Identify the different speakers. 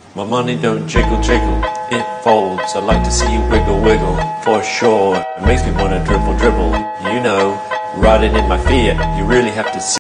Speaker 1: My money don't jiggle jiggle, it folds. I like to see you wiggle wiggle, for sure. It makes me wanna dribble dribble. You know, riding in my Fiat, you really have to see